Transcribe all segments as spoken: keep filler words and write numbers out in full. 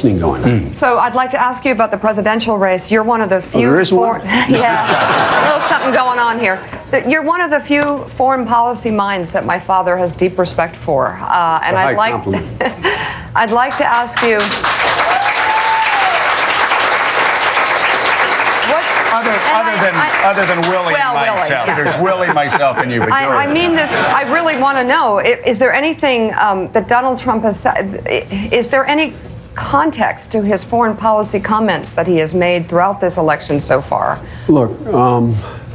going on. So I'd like to ask you about the presidential race. You're one of the few. Oh, there is for- one? yeah, a little something going on here. That You're one of the few foreign policy minds that my father has deep respect for, uh, and I'd like, I'd like to ask you. Other, other I, than I, other than Willie well, and myself, Willie, yeah. There's Willie, myself, and you. But I, I mean this. I really want to know: is there anything um, that Donald Trump has said? Is there any context to his foreign policy comments that he has made throughout this election so far? Look, um,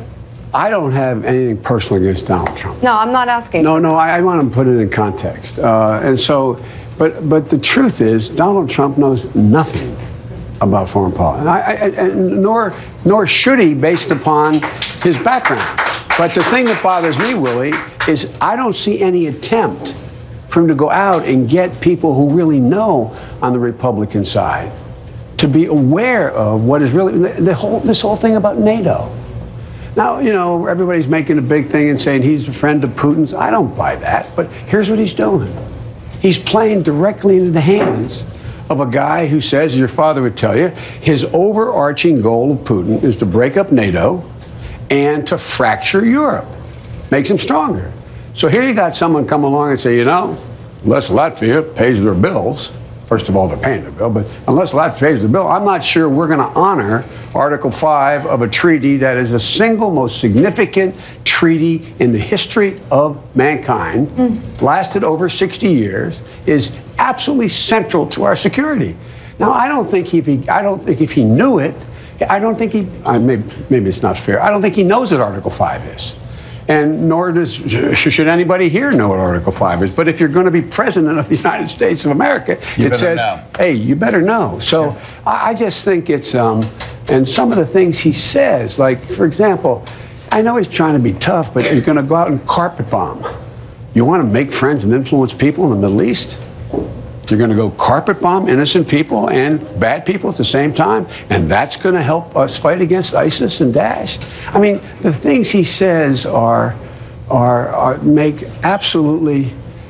I don't have anything personal against Donald Trump. No, I'm not asking. No, no, I, I want to put it in context, uh, and so, but but the truth is, Donald Trump knows nothing about foreign policy, I, I, and nor nor should he, based upon his background. But the thing that bothers me, Willie, is I don't see any attempt for him to go out and get people who really know on the Republican side to be aware of what is really the, the whole this whole thing about NATO. Now, you know, everybody's making a big thing and saying he's a friend of Putin's. I don't buy that, but here's what he's doing. He's playing directly into the hands of a guy who says, as your father would tell you, his overarching goal of Putin is to break up NATO and to fracture Europe, makes him stronger. So here you got someone come along and say, you know, unless Latvia pays their bills, first of all, they're paying their bill, but unless Latvia pays their bill, I'm not sure we're going to honor Article five of a treaty that is the single most significant treaty in the history of mankind, mm. lasted over sixty years, is absolutely central to our security. Now, I don't think if he, I don't think if he knew it, I don't think he, uh, maybe, maybe it's not fair, I don't think he knows what Article five is. And nor does, should anybody here know what Article five is. But if you're going to be president of the United States of America, you it says, know. hey, you better know. So yeah. I, I just think it's, um, and some of the things he says, like, for example, I know he's trying to be tough, but he's going to go out and carpet bomb. You want to make friends and influence people in the Middle East? You're going to go carpet bomb innocent people and bad people at the same time, and that's going to help us fight against ISIS and Daesh? I mean, the things he says are, are, are make absolutely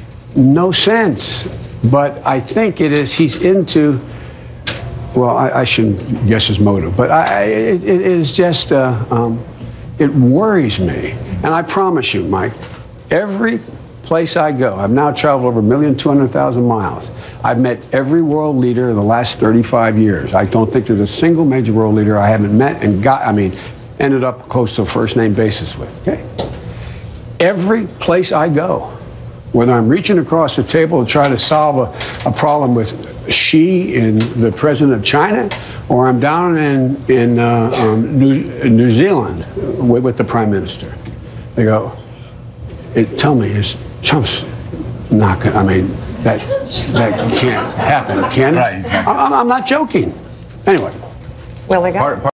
no sense. But I think it is he's into. Well, I, I shouldn't guess his motive, but I, it, it is just. Uh, um, it worries me, and I promise you, Mike, every place I go, I've now traveled over a million two hundred thousand miles. I've met every world leader in the last thirty-five years. I don't think there's a single major world leader I haven't met and got, I mean, ended up close to a first name basis with, okay? Every place I go, whether I'm reaching across the table to try to solve a, a problem with Xi and the president of China, or I'm down in, in uh, um, New, New Zealand with, with the prime minister, they go, it, tell me, is Trump's not going to, I mean, that, that can't happen, can it? Right, exactly. I'm, I'm not joking. Anyway. Willie, go.